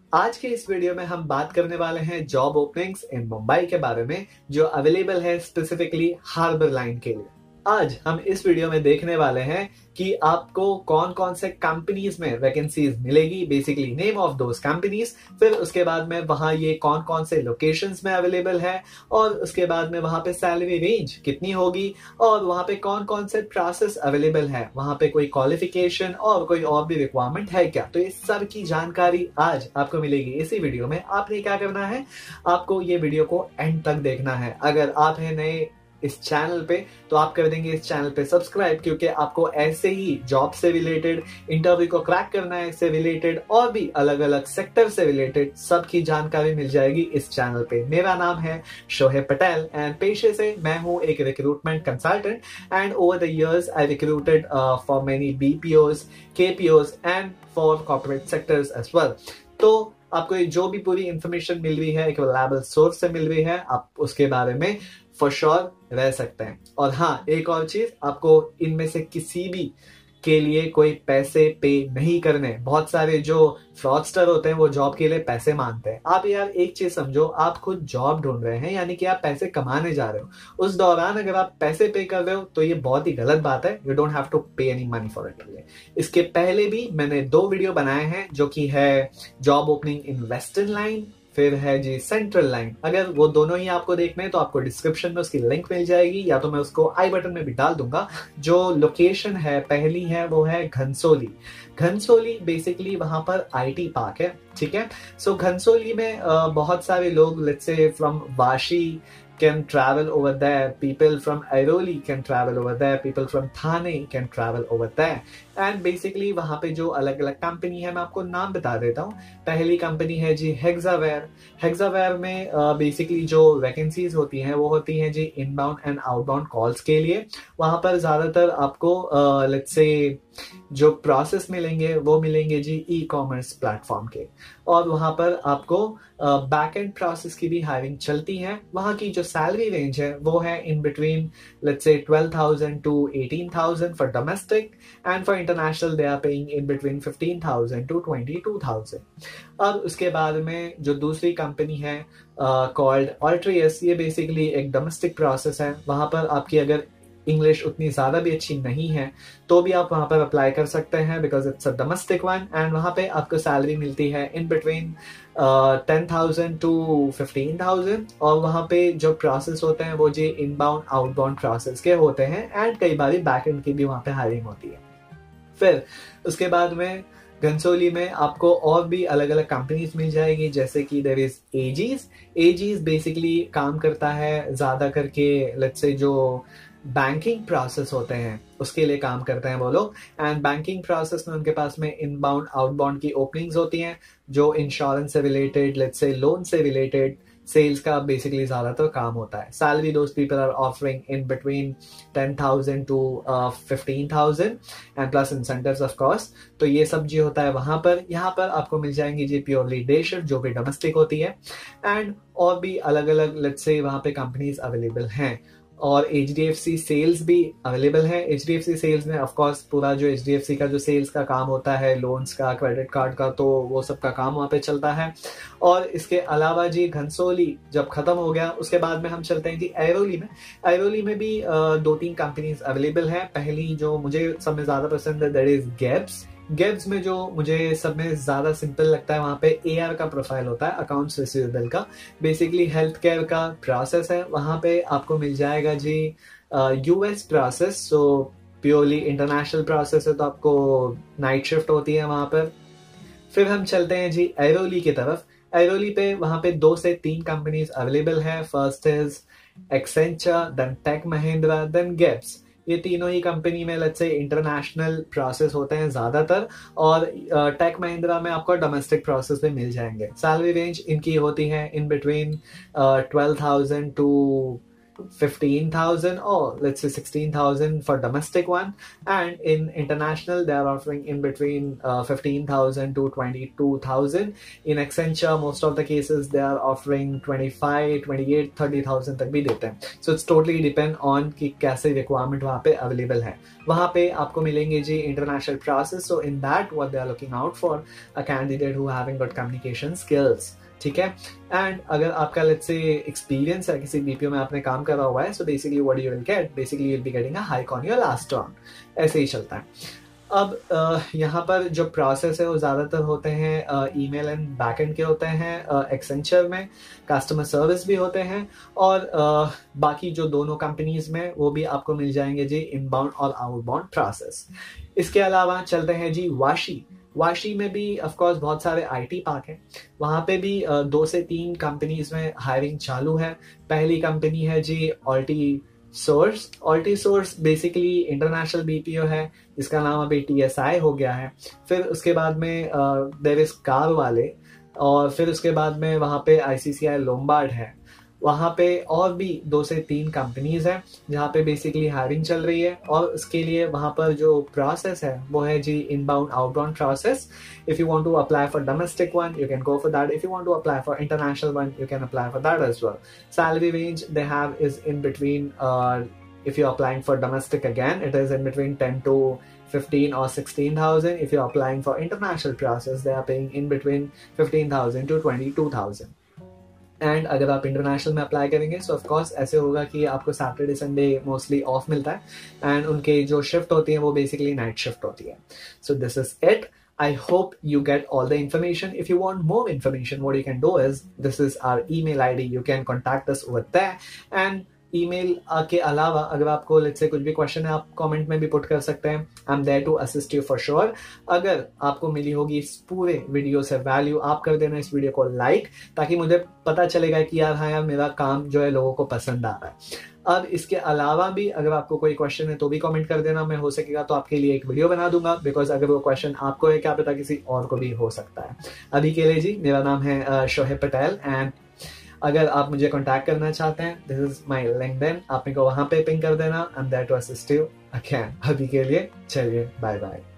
आज के इस वीडियो में हम बात करने वाले हैं जॉब ओपनिंग्स इन मुंबई के बारे में जो अवेलेबल है स्पेसिफिकली हार्बर लाइन के लिए। आज हम इस वीडियो में देखने वाले हैं कि आपको कौन कौन से कंपनीज में वैकेंसीज मिलेगी, basically name of those companies. फिर उसके बाद में वहां ये कौन कौन से लोकेशंस में अवेलेबल है और उसके बाद में वहां पे सैलरी रेंज कितनी होगी और वहां पे कौन कौन से प्रोसेस अवेलेबल है, वहां पे कोई क्वालिफिकेशन और कोई और भी रिक्वायरमेंट है क्या। तो इस सब की जानकारी आज आपको मिलेगी इसी वीडियो में। आपने क्या करना है, आपको ये वीडियो को एंड तक देखना है। अगर आप हैं नए इस चैनल पे तो आप कर देंगे इस चैनल पे सब्सक्राइब, क्योंकि आपको ऐसे ही जॉब से रिलेटेड, इंटरव्यू को क्रैक करना है से रिलेटेड और भी अलग अलग सेक्टर से रिलेटेड सबकी जानकारी मिल जाएगी इस चैनल पे। मेरा नाम है शोहेब पटेल एंड पेशे से मैं हूं एक recruitment consultant and over the years I recruited for many BPOs, KPOs and for corporate sectors as well. तो आपको जो भी पूरी इंफॉर्मेशन मिल रही है एक रिलायबल सोर्स से मिल रही है, आप उसके बारे में फॉर श्योर रह सकते हैं। और हाँ, एक और चीज, आपको इनमें से किसी भी के लिए कोई पैसे पे नहीं करने। बहुत सारे जो फ्रॉडस्टर होते हैं वो जॉब के लिए पैसे मांगते हैं। आप यार एक चीज समझो, आप खुद जॉब ढूंढ रहे हैं, यानी कि आप पैसे कमाने जा रहे हो, उस दौरान अगर आप पैसे पे कर रहे हो तो ये बहुत ही गलत बात है। You don't have to pay any money for it. इसके पहले भी मैंने 2 वीडियो बनाए हैं जो कि है job opening in western line, फिर है जी सेंट्रल लाइन। अगर वो दोनों ही आपको देखने हैं तो आपको डिस्क्रिप्शन में उसकी लिंक मिल जाएगी, या तो मैं उसको आई बटन में भी डाल दूंगा। जो लोकेशन है पहली है वो है घनसोली। घनसोली बेसिकली वहां पर आईटी पार्क है, ठीक है। सो घनसोली में बहुत सारे लोग, let's say from Vashi can travel over there, people from Airoli can travel over there, people from Thane can travel over there, and basically वहाँ पे जो अलग अलग कंपनी है मैं आपको नाम बता देता हूँ। पहली कंपनी है जी हेक्सावेयर। हेक्सावेयर में बेसिकली जो वैकेंसीज होती हैं वो होती हैं जी इनबाउंड एंड आउटबाउंड कॉल्स के लिए। वहाँ पर ज्यादातर आपको लेट्स से जो प्रोसेस मिलेंगे वो मिलेंगे जी ई कॉमर्स प्लेटफॉर्म के, और वहां पर आपको बैक एंड प्रोसेस की भी हायरिंग चलती है। वहां की जो सैलरी रेंज है वो है in between let's say 12,000 to 18,000 for domestic and for international they are paying in between 15,000 to 22,000। अब उसके बाद में जो दूसरी कंपनी है कॉल्ड ऑल्ट्रियस, ये बेसिकली एक डोमेस्टिक प्रोसेस है। वहां पर आपकी अगर इंग्लिश उतनी ज्यादा भी अच्छी नहीं है तो भी आप वहां पर अप्लाई कर सकते हैं, because it's a domestic one. And वहां पे आपको सैलरी मिलती है इन बिटवीन 10,000 टू 15,000, और वहां पे जो प्रोसेस होते हैं वो जी इनबाउंड आउटबाउंड प्रोसेस के होते हैं, एंड कई बार बैक एंड की भी वहां पे हायरिंग होती है। फिर उसके बाद में घनसोली में आपको और भी अलग अलग कंपनीज मिल जाएगी, जैसे कि there is AGS. AGS basically काम करता है ज्यादा करके लेट्स से जो बैंकिंग प्रोसेस होते हैं उसके लिए काम करते हैं वो लोग। एंड बैंकिंग प्रोसेस में उनके पास में इनबाउंड आउटबाउंड की ओपनिंग्स होती हैं, जो इंश्योरेंस से रिलेटेड, लेट्स से लोन से रिलेटेड, सेल्स का बेसिकली ज्यादातर काम होता है। Salary those people are offering in between 10,000 to 15,000 and plus incentives of course. तो ये सब जो होता है वहां पर, यहाँ पर आपको मिल जाएंगी जी प्योरली डे शिफ्ट जो भी डोमेस्टिक होती है, एंड और भी अलग अलग लेट्स से वहां पे कंपनीज अवेलेबल हैं। और एचडीएफसी सेल्स भी अवेलेबल है। एचडीएफसी सेल्स में ऑफ कोर्स पूरा जो एचडीएफसी का जो सेल्स का काम होता है, लोन्स का, क्रेडिट कार्ड का, तो वो सब का काम वहां पे चलता है। और इसके अलावा जी घनसोली जब खत्म हो गया उसके बाद में हम चलते हैं जी ऐरोली में। ऐरोली में भी 2-3 कंपनीज अवेलेबल है। पहली जो मुझे सब में ज्यादा पसंद है दैट इज गेब्स। गेब्स में जो मुझे सब में ज्यादा सिंपल लगता है, वहां पे एआर का प्रोफाइल होता है, अकाउंट्स रिसीवेबल का। बेसिकली हेल्थ केयर का प्रोसेस है। वहां पे आपको मिल जाएगा जी US process, so purely international process है, तो आपको नाइट शिफ्ट होती है वहां पर। फिर हम चलते हैं जी ऐरोली की तरफ। ऐरोली पे वहां पे 2 से 3 कंपनीज अवेलेबल है। First is Accenture, then Tech Mahindra, then GeBBS. ये तीनों ही कंपनी में लेट्स से इंटरनेशनल प्रोसेस होते हैं ज्यादातर, और टेक महिंद्रा में आपको डोमेस्टिक प्रोसेस भी मिल जाएंगे। सैलरी रेंज इनकी होती है in between 12,000 to 15,000 or let's say 16,000 for domestic one, and in international they are offering in between 15,000 to 22,000. In Accenture most of the cases they are offering 25, 28, 30,000 तक भी देते हैं. So it's totally depend on कि कैसे requirement वहाँ पे available है. वहाँ पे आपको मिलेंगे जी international process. So in that what they are looking out for a candidate who having good communication skills. ठीक है. एंड अगर आपका लेट्स से एक्सपीरियंस है, किसी बीपीओ में आपने काम करा हुआ है, so basically what you will get, basically you will be getting a hike on your last round. ऐसे ही चलता है. अब यहाँ पर जो प्रोसेस है वो ज़्यादातर होते हैं ईमेल एंड बैकएंड के होते हैं. एक्सेंचर में कस्टमर सर्विस भी होते हैं, और बाकी जो दोनों कंपनीज में वो भी आपको मिल जाएंगे जी इनबाउंड और आउटबाउंड प्रोसेस. इसके अलावा चलते हैं जी वाशी में भी ऑफ कोर्स बहुत सारे आईटी पार्क हैं. वहाँ पे भी 2 से 3 कंपनीज में हायरिंग चालू है. पहली कंपनी है जी Altisource basically international BPO है, जिसका नाम अभी TSI हो गया है. फिर उसके बाद में देयर इज कार वाले, और फिर उसके बाद में वहाँ पे ICCI लोम्बार्ड है. वहाँ पे और भी 2 से 3 कंपनीज हैं जहाँ पे बेसिकली हायरिंग चल रही है, और उसके लिए वहाँ पर जो प्रोसेस है वो है जी inbound outbound process. If you want to apply for domestic one you can go for that. If you want to apply for international one you can apply for that as well. Salary range they have is in between, if you're applying for domestic again, it is in between 10 to 15 or 16,000. If you're applying for international process, they are paying in between 15,000 to 22,000. And अगर आप international में apply करेंगे so of course ऐसे होगा कि आपको Saturday Sunday mostly of मिलता है, एंड उनके जो शिफ्ट होती है वो बेसिकली नाइट शिफ्ट होती है. So this is it. I hope you get all the information. If you want more information, what you can do is, this is our email ID. You can contact us over there. And email के अलावा अगर आपको let's say कुछ भी question है आप comment में भी पुट कर सकते हैं. I am there to assist you for sure. अगर आपको मिली होगी इस पूरे वीडियो से वैल्यू, आप कर देना इस वीडियो को लाइक, ताकि मुझे पता चलेगा कि हाँ यार मेरा काम जो है लोगों को पसंद आ रहा है. अब इसके अलावा भी अगर आपको कोई क्वेश्चन है तो भी कमेंट कर देना. मैं हो सकेगा तो आपके लिए एक वीडियो बना दूंगा, बिकॉज अगर वो क्वेश्चन आपको है क्या पता किसी और को भी हो सकता है. अभी के लिए जी मेरा नाम है शोहेब पटेल, एंड अगर आप मुझे कांटेक्ट करना चाहते हैं दिस इज माय लिंक्डइन. आप मेरे को वहां पे पिंग कर देना. I am there to assist you again. अभी के लिए चलिए बाय बाय.